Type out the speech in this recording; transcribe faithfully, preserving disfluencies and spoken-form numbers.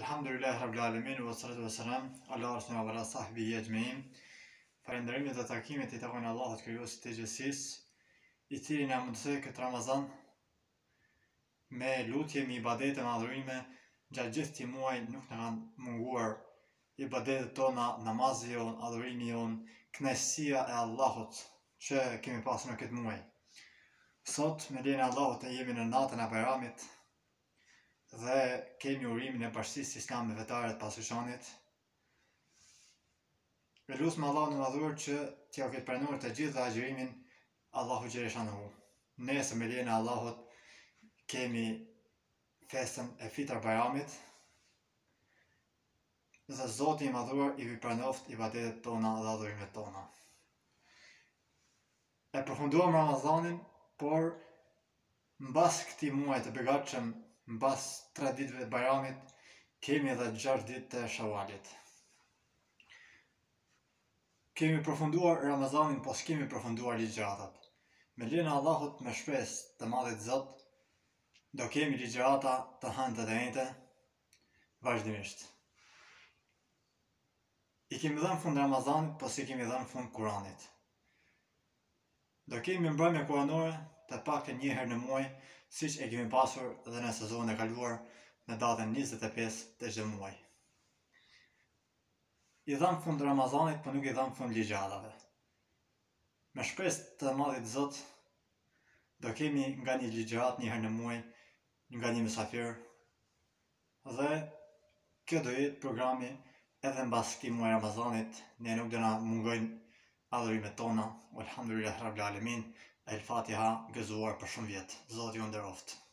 Elhamdulillah Rabbil Alamin wa salatu wa salam ala rasulina wa ala sahbihi ajma'in. Falënderimet dhe takimet i takojnë Allahut krijuesit të gjithësisë, i cili na mundsoi këtë Ramazan me lutje, me ibadete, me adhurime. Gjatë gjithë këtij muaji nuk na kanë munguar ibadetet tona, namazi jon, adhurimi jon, kënaqësia e Allahut që kemi pasur në këtë muaj. Sot me lejen e Allahut e jemi në natën e Bayramit dhe kemi urimin e bashkësisë islame vetare të pasuqanit. Me lutem Allahun e madhur që t'ja ketë pranuar të gjithë dhe agjërimin Allahu xhaleshanuhu. Nesër me lejen e Allahut kemi festën e Fitr Bayramit dhe Zoti i madhuar i pranoft ibadetet tona dhe adhurimet tona. E përfunduam Ramazanin, por mbas këtij muaji të begatshëm, mbas tre ditëve të Bayramit, kemi edhe gjashtë ditë të Shawalit. Kemi përfunduar Ramazanin, po s'kemi përfunduar ligjëratat. Me lejen e Allahut, me shpresë të Madhit Zot, do kemi ligjërata të hënta të njëjta vazhdimisht. I kemi dhënë fund Ramazanit, po si kemi dhënë fund Kuranit. Do kemi mbrëmje kuranore të paktën një herë në muaj, siç e kemi pasur edhe në sezonin e kaluar në datën njëzet e pesë të çdo muaji. I dham fund Ramazanit, po nuk i dham fund ligjëratave. Me shpresë të Madhit Zot, do kemi nga një ligjërat një herë në muaj, nga një mysafir, dhe kjo do jetë programi edhe mbas këtij muaji Ramazanit. Ne nuk do na mungojnë adhurimet tona. Elhamdulillah Rabbil Alamin. El Fatiha gëzuar për shumë vjet. Zoti ju nderoft.